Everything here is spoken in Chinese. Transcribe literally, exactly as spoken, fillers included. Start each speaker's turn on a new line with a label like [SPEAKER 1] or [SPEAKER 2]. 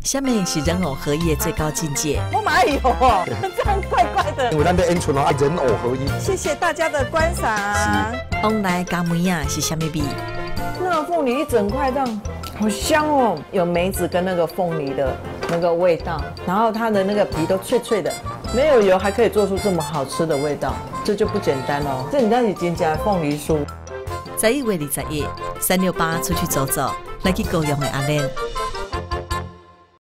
[SPEAKER 1] 下面是人偶合一的最高境界。
[SPEAKER 2] 我哪有哦，这样怪怪的。
[SPEAKER 3] 因为咱的演出哦，人偶合一。
[SPEAKER 2] 谢谢大家的观赏。
[SPEAKER 1] 往来咖梅呀是虾米味？
[SPEAKER 2] 那个凤梨一整块这样，好香哦，有梅子跟那个凤梨的那个味道，然后它的那个皮都脆脆的，没有油还可以做出这么好吃的味道，这就不简单哦。这你到底真加凤梨酥？
[SPEAKER 1] 十一月二十一，三六八出去走走，来去高雄的阿莲。